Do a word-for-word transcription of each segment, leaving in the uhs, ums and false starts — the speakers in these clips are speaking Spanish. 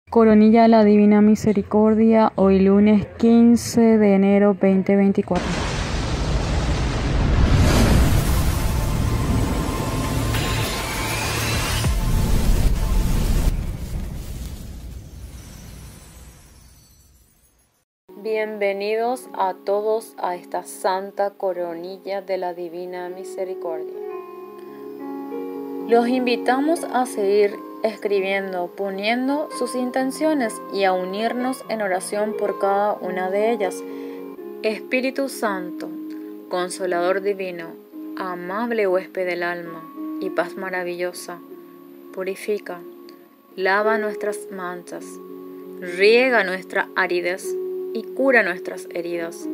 Coronilla de la Divina Misericordia, hoy lunes quince de enero veinte veinticuatro. Bienvenidos a todos a esta Santa Coronilla de la Divina Misericordia. Los invitamos a seguir escribiendo, poniendo sus intenciones y a unirnos en oración por cada una de ellas. Espíritu Santo, Consolador Divino, amable huésped del alma y paz maravillosa, purifica, lava nuestras manchas, riega nuestra aridez y cura nuestras heridas.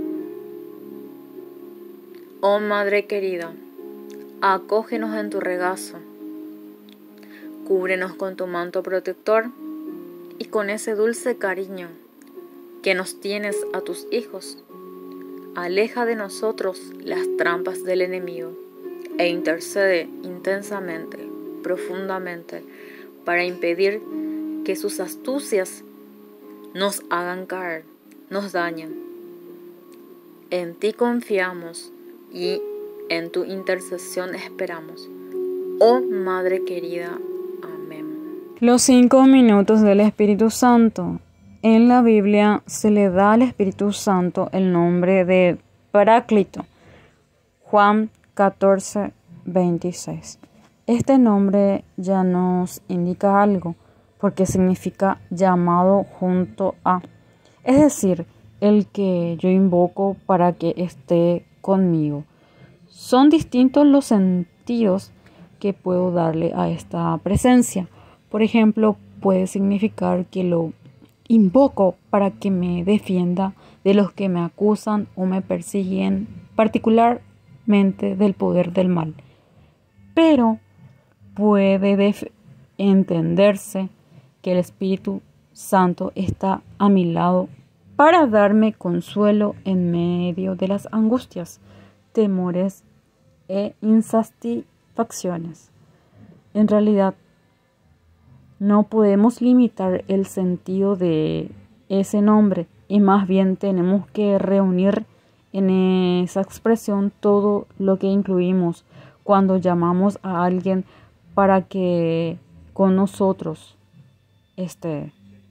Oh Madre querida, acógenos en tu regazo, cúbrenos con tu manto protector y con ese dulce cariño que nos tienes a tus hijos. Aleja de nosotros las trampas del enemigo e intercede intensamente, profundamente, para impedir que sus astucias nos hagan caer, nos dañen. En ti confiamos y en tu intercesión esperamos. Oh Madre querida, los cinco minutos del Espíritu Santo. En la Biblia se le da al Espíritu Santo el nombre de Paráclito. Juan catorce, veintiséis. Este nombre ya nos indica algo, porque significa llamado junto a, es decir, el que yo invoco para que esté conmigo. Son distintos los sentidos que puedo darle a esta presencia. Por ejemplo, puede significar que lo invoco para que me defienda de los que me acusan o me persiguen, particularmente del poder del mal. Pero puede def- entenderse que el Espíritu Santo está a mi lado para darme consuelo en medio de las angustias, temores e insatisfacciones. En realidad, no podemos limitar el sentido de ese nombre y más bien tenemos que reunir en esa expresión todo lo que incluimos cuando llamamos a alguien para que con nosotros esté.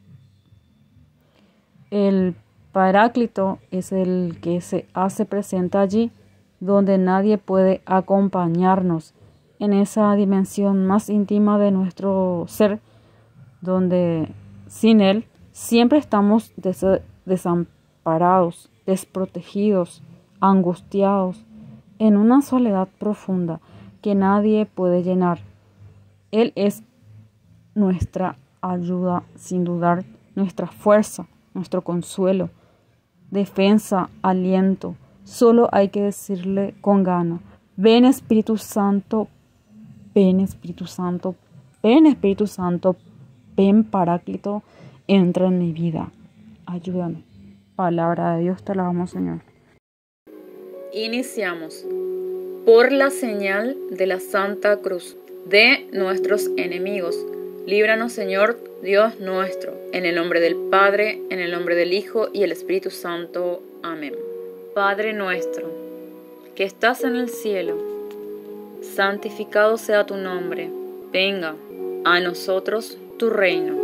El Paráclito es el que se hace presente allí donde nadie puede acompañarnos, en esa dimensión más íntima de nuestro ser, donde sin Él siempre estamos des- desamparados, desprotegidos, angustiados, en una soledad profunda que nadie puede llenar. Él es nuestra ayuda, sin dudar, nuestra fuerza, nuestro consuelo, defensa, aliento. Solo hay que decirle con gana: ven Espíritu Santo, ven Espíritu Santo, ven Espíritu Santo, ven Paráclito, entra en mi vida, ayúdame. Palabra de Dios, te alabamos, Señor. Iniciamos. Por la señal de la Santa Cruz de nuestros enemigos, líbranos, Señor Dios nuestro, en el nombre del Padre, en el nombre del Hijo y el Espíritu Santo. Amén. Padre nuestro, que estás en el cielo, santificado sea tu nombre. Venga a nosotros tu reino.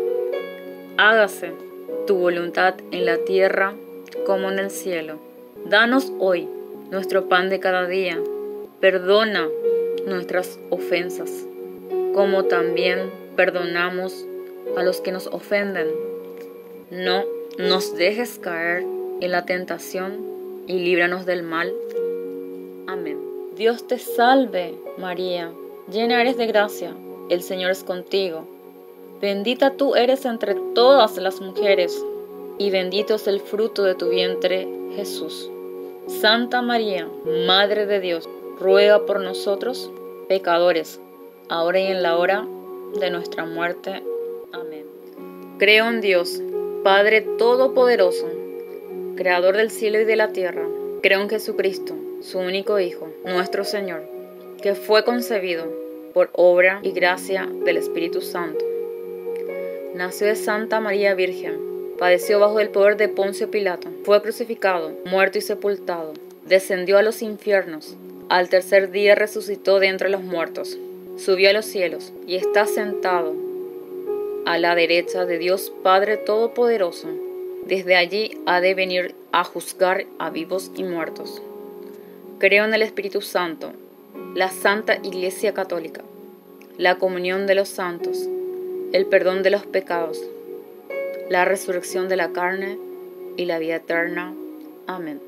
Hágase tu voluntad en la tierra como en el cielo. Danos hoy nuestro pan de cada día. Perdona nuestras ofensas, como también perdonamos a los que nos ofenden. No nos dejes caer en la tentación y líbranos del mal. Amén. Dios te salve, María, llena eres de gracia, el Señor es contigo. Bendita tú eres entre todas las mujeres, y bendito es el fruto de tu vientre, Jesús. Santa María, Madre de Dios, ruega por nosotros, pecadores, ahora y en la hora de nuestra muerte. Amén. Creo en Dios, Padre Todopoderoso, Creador del cielo y de la tierra. Creo en Jesucristo, su único Hijo, nuestro Señor, que fue concebido por obra y gracia del Espíritu Santo. Nació de Santa María Virgen. Padeció bajo el poder de Poncio Pilato. Fue crucificado, muerto y sepultado. Descendió a los infiernos. Al tercer día resucitó de entre los muertos. Subió a los cielos y está sentado a la derecha de Dios Padre Todopoderoso. Desde allí ha de venir a juzgar a vivos y muertos. Creo en el Espíritu Santo, la Santa Iglesia Católica, la comunión de los santos, el perdón de los pecados, la resurrección de la carne y la vida eterna. Amén.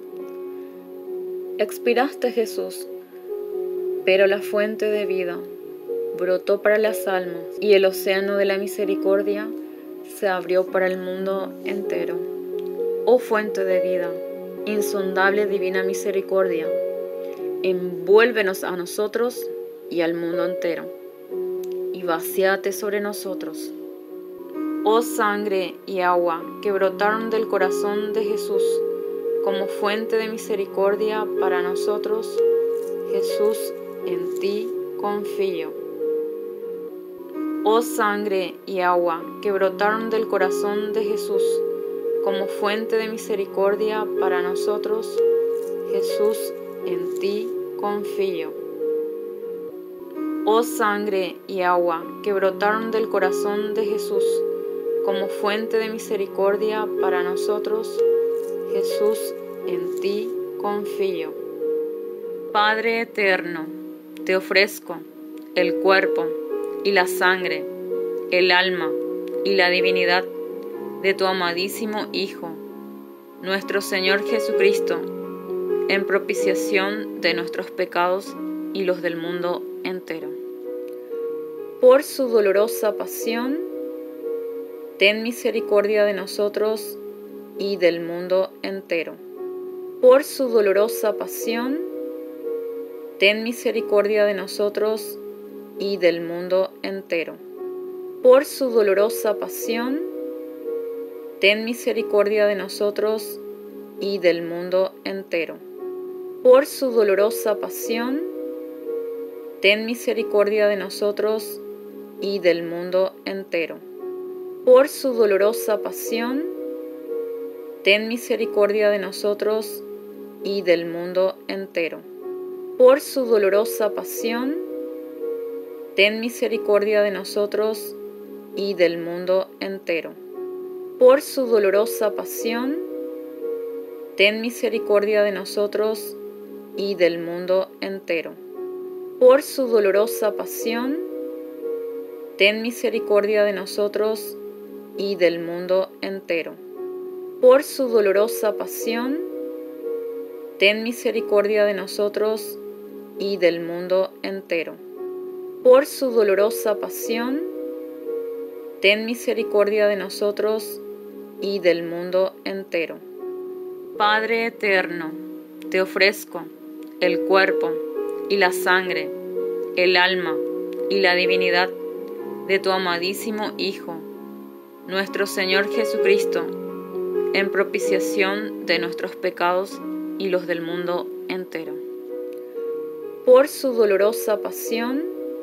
Expiraste, Jesús, pero la fuente de vida brotó para las almas y el océano de la misericordia se abrió para el mundo entero. Oh fuente de vida, insondable divina misericordia, envuélvenos a nosotros y al mundo entero, y vacíate sobre nosotros. Oh sangre y agua que brotaron del corazón de Jesús como fuente de misericordia para nosotros, Jesús, en ti confío. Oh sangre y agua que brotaron del corazón de Jesús como fuente de misericordia para nosotros, Jesús, en ti confío. Oh sangre y agua que brotaron del corazón de Jesús como fuente de misericordia para nosotros, Jesús, en ti confío. Padre eterno, te ofrezco el cuerpo y la sangre, el alma y la divinidad de tu amadísimo Hijo, nuestro Señor Jesucristo, en propiciación de nuestros pecados y los del mundo entero. Por su dolorosa pasión, ten misericordia de nosotros y del mundo entero. Por su dolorosa pasión, ten misericordia de nosotros y del mundo entero. Por su dolorosa pasión, ten misericordia de nosotros y del mundo entero. Por su dolorosa pasión, ten misericordia de nosotros y del mundo entero. Por su dolorosa pasión, ten misericordia de nosotros y del mundo entero. Por su dolorosa pasión, ten misericordia de nosotros y del mundo entero. Por su dolorosa pasión, ten misericordia de nosotros y del mundo entero. Por su dolorosa pasión, ten misericordia de nosotros y del mundo entero. Por su dolorosa pasión, ten misericordia de nosotros y del mundo entero. Por su dolorosa pasión, ten misericordia de nosotros y del mundo entero. Padre eterno, te ofrezco el cuerpo y la sangre, el alma y la divinidad de tu amadísimo Hijo, nuestro Señor Jesucristo, en propiciación de nuestros pecados y los del mundo entero. Por su dolorosa pasión,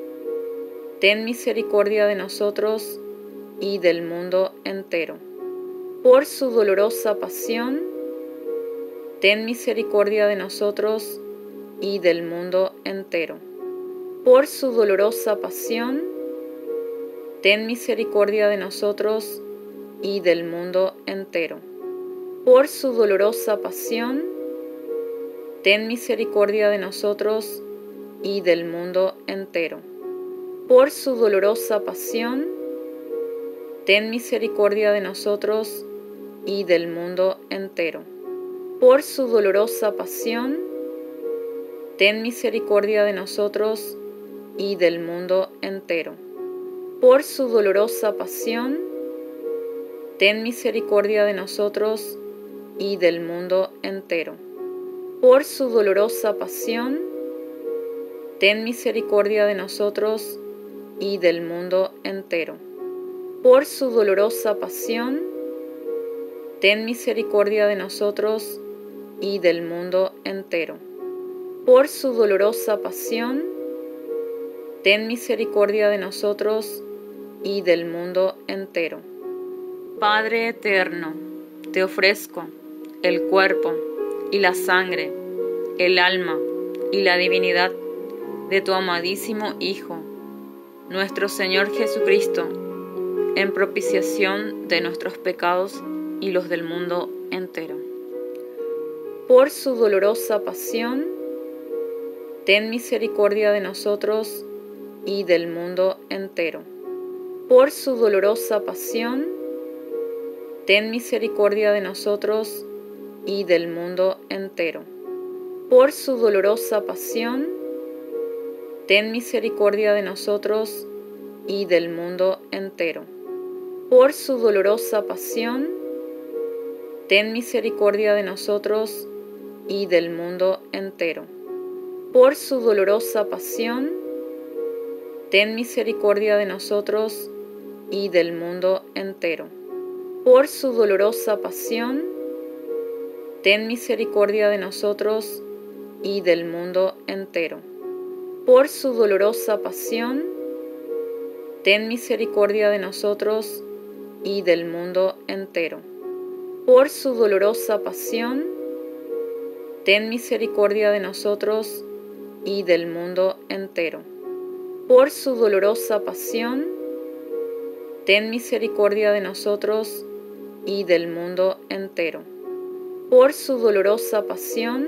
ten misericordia de nosotros y del mundo entero. Por su dolorosa pasión, ten misericordia de nosotros y del mundo entero. Por su dolorosa pasión, ten misericordia de nosotros y del mundo entero. Por su dolorosa pasión, ten misericordia de nosotros y del mundo entero. Por su dolorosa pasión, ten misericordia de nosotros y del mundo entero. Por su dolorosa pasión, ten misericordia de nosotros y del mundo entero. Por su dolorosa pasión, ten misericordia de nosotros y del mundo entero. Por su dolorosa pasión, ten misericordia de nosotros y del mundo entero. Por su dolorosa pasión, ten misericordia de nosotros y del mundo entero. Por su dolorosa pasión, ten misericordia de nosotros y del mundo entero. Padre eterno, te ofrezco el cuerpo y la sangre, el alma y la divinidad de tu amadísimo Hijo, nuestro Señor Jesucristo, en propiciación de nuestros pecados y los del mundo entero. Por su dolorosa pasión, ten misericordia de nosotros y del mundo entero. Por su dolorosa pasión, ten misericordia de nosotros y del mundo entero. Por su dolorosa pasión, ten misericordia de nosotros y del mundo entero. Por su dolorosa pasión, ten misericordia de nosotros y del mundo entero. Por su dolorosa pasión, ten misericordia de nosotros y del mundo entero. Por su dolorosa pasión, ten misericordia de nosotros y del mundo entero. Por su dolorosa pasión, ten misericordia de nosotros y del mundo entero. Por su dolorosa pasión, ten misericordia de nosotros y del mundo entero. Por su dolorosa pasión, ten misericordia de nosotros y del mundo entero. Por su dolorosa pasión,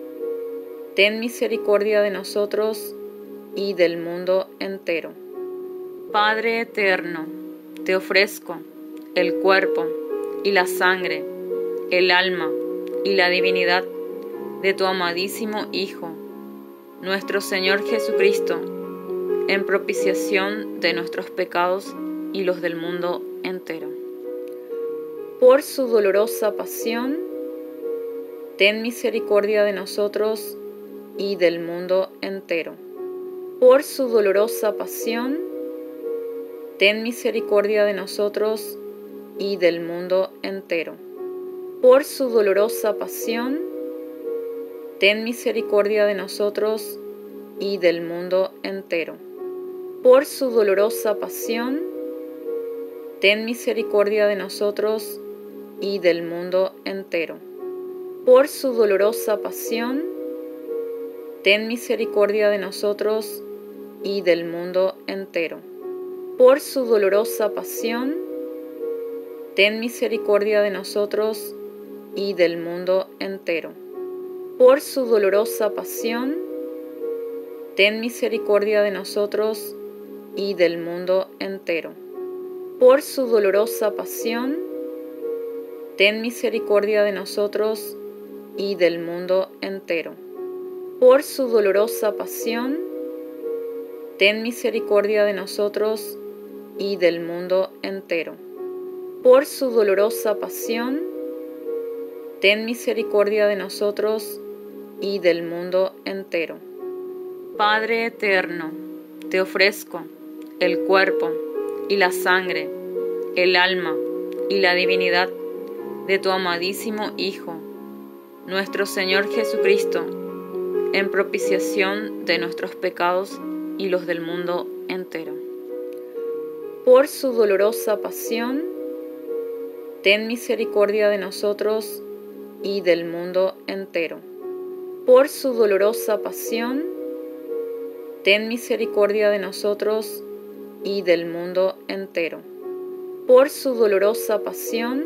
ten misericordia de nosotros y del mundo entero. Padre eterno, te ofrezco el cuerpo y la sangre, el alma y la divinidad de tu amadísimo Hijo, nuestro Señor Jesucristo, en propiciación de nuestros pecados y los del mundo entero. Por su dolorosa pasión, ten misericordia de nosotros y del mundo entero. Por su dolorosa pasión, ten misericordia de nosotros y del mundo entero. Por su dolorosa pasión, ten misericordia de nosotros y del mundo entero. Por su dolorosa pasión, ten misericordia de nosotros y del mundo entero. Por su dolorosa pasión, ten misericordia de nosotros y del mundo entero. Por su dolorosa pasión, ten misericordia de nosotros y del mundo entero. Por su dolorosa pasión, ten misericordia de nosotros y del mundo entero. Por su dolorosa pasión, ten misericordia de nosotros y del mundo entero. Por su dolorosa pasión, ten misericordia de nosotros y del mundo entero. Por su dolorosa pasión, ten misericordia de nosotros y del mundo entero. Padre eterno, te ofrezco el cuerpo y la sangre, el alma y la divinidad de tu amadísimo Hijo, nuestro Señor Jesucristo, en propiciación de nuestros pecados y los del mundo entero. Por su dolorosa pasión, ten misericordia de nosotros y del mundo entero. Por su dolorosa pasión, ten misericordia de nosotros y del mundo entero. Por su dolorosa pasión,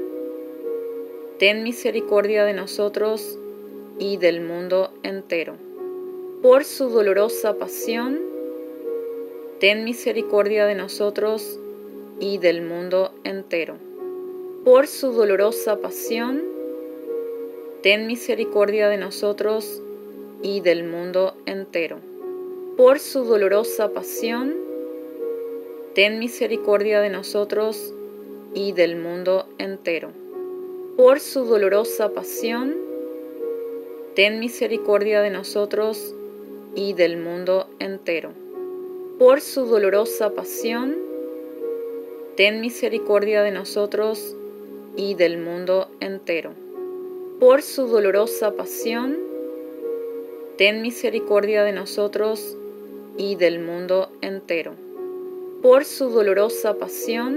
ten misericordia de nosotros y del mundo entero. Por su dolorosa pasión, ten misericordia de nosotros y del mundo entero. Por su dolorosa pasión, ten misericordia de nosotros y del mundo entero. Por su dolorosa pasión, ten misericordia de nosotros y del mundo entero. Por su dolorosa pasión, ten misericordia de nosotros y del mundo entero. Por su dolorosa pasión, ten misericordia de nosotros y del mundo entero. Por su dolorosa pasión, ten misericordia de nosotros y del mundo entero. por su dolorosa pasión,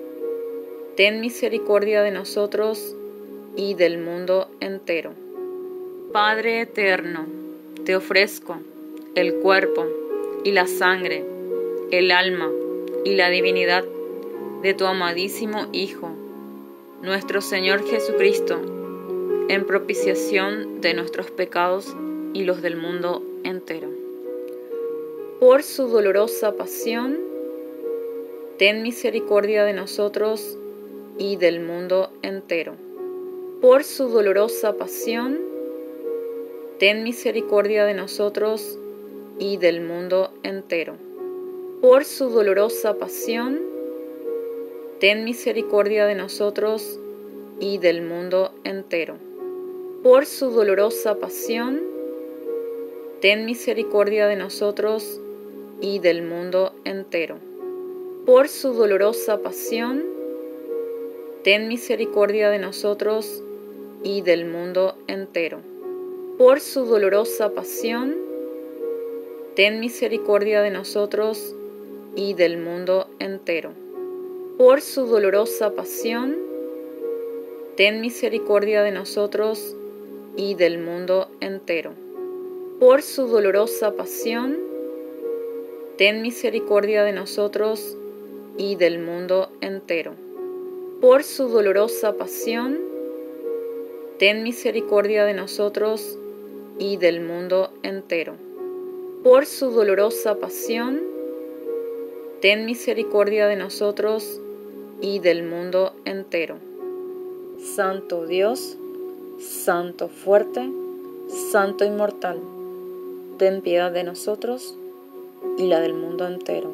ten misericordia de nosotros y del mundo entero. Padre eterno, te ofrezco el cuerpo y la sangre, el alma y la divinidad de tu amadísimo Hijo, nuestro Señor Jesucristo, en propiciación de nuestros pecados y los del mundo entero. Por su dolorosa pasión, ten misericordia de nosotros y del mundo entero. Por su dolorosa pasión, ten misericordia de nosotros y del mundo entero. Por su dolorosa pasión, ten misericordia de nosotros y del mundo entero. Por su dolorosa pasión, ten misericordia de nosotros y del mundo entero. Por su dolorosa pasión, ten misericordia de nosotros y del mundo entero. Por su dolorosa pasión, ten misericordia de nosotros y del mundo entero. Por su dolorosa pasión, ten misericordia de nosotros y del mundo entero. Por su dolorosa pasión, ten misericordia de nosotros y del mundo entero. Por su dolorosa pasión, ten misericordia de nosotros y del mundo entero. Por su dolorosa pasión, ten misericordia de nosotros y del mundo entero. Santo Dios, Santo fuerte, Santo inmortal, ten piedad de nosotros y la del mundo entero.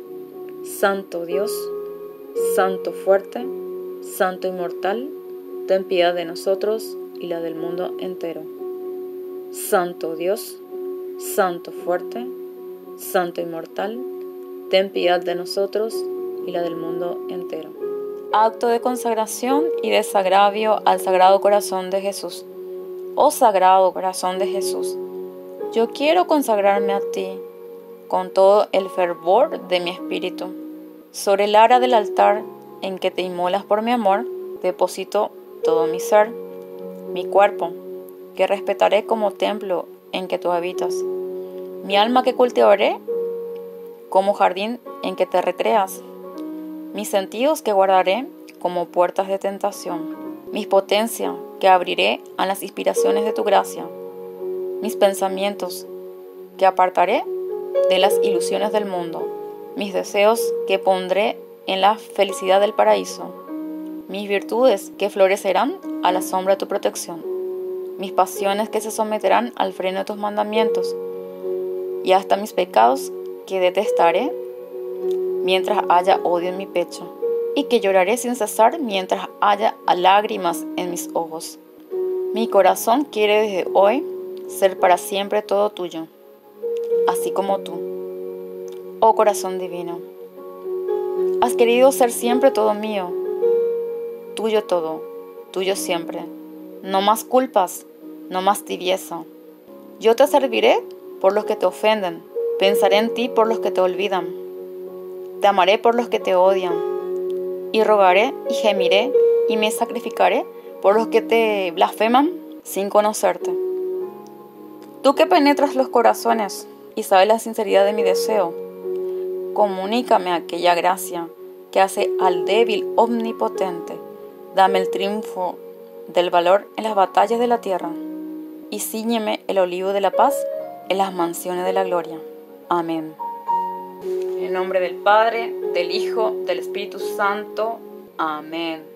Santo Dios, Santo fuerte, Santo inmortal, ten piedad de nosotros y la del mundo entero. Santo Dios, Santo fuerte, Santo inmortal, ten piedad de nosotros y la del mundo entero. Acto de consagración y desagravio al Sagrado Corazón de Jesús. Oh Sagrado Corazón de Jesús, yo quiero consagrarme a ti con todo el fervor de mi espíritu. Sobre el ara del altar en que te inmolas por mi amor, deposito todo mi ser, mi cuerpo, que respetaré como templo en que tú habitas, mi alma que cultivaré como jardín en que te recreas, mis sentidos que guardaré como puertas de tentación, mis potencias que abriré a las inspiraciones de tu gracia, mis pensamientos que apartaré de las ilusiones del mundo, mis deseos que pondré en la felicidad del paraíso, mis virtudes que florecerán a la sombra de tu protección, mis pasiones que se someterán al freno de tus mandamientos, y hasta mis pecados que detestaré mientras haya odio en mi pecho, y que lloraré sin cesar mientras haya lágrimas en mis ojos. Mi corazón quiere desde hoy ser para siempre todo tuyo, así como tú, oh corazón divino. Has querido ser siempre todo mío, tuyo todo, tuyo siempre. No más culpas, no más tibieza. Yo te serviré por los que te ofenden, pensaré en ti por los que te olvidan. Te amaré por los que te odian, y rogaré y gemiré y me sacrificaré por los que te blasfeman sin conocerte. Tú que penetras los corazones y sabes la sinceridad de mi deseo, comunícame aquella gracia que hace al débil omnipotente. Dame el triunfo del valor en las batallas de la tierra y cíñeme el olivo de la paz en las mansiones de la gloria. Amén. En el nombre del Padre, del Hijo, del Espíritu Santo. Amén.